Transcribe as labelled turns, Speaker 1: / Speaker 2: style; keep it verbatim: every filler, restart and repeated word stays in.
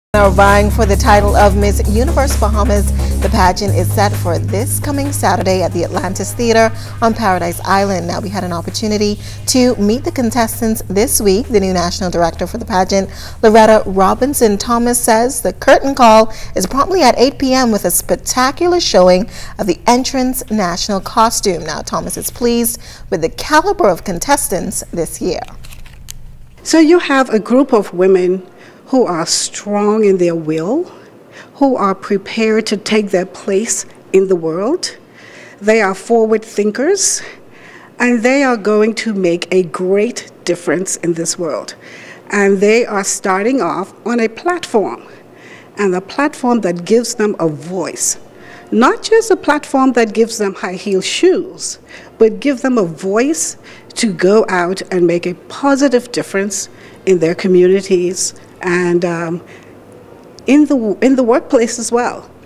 Speaker 1: Now vying for the title of Miss Universe Bahamas, the pageant is set for this coming Saturday at the Atlantis Theater on Paradise Island. Now, we had an opportunity to meet the contestants this week. The new national director for the pageant, Loretta Robinson Thomas, says the curtain call is promptly at eight p m with a spectacular showing of the entrance national costume. Now, Thomas is pleased with the caliber of contestants this year.
Speaker 2: So you have a group of women who are strong in their will, who are prepared to take their place in the world. They are forward thinkers, and they are going to make a great difference in this world. And they are starting off on a platform, and a platform that gives them a voice. Not just a platform that gives them high-heel shoes, but give them a voice to go out and make a positive difference in their communities and um, in the in the workplace as well.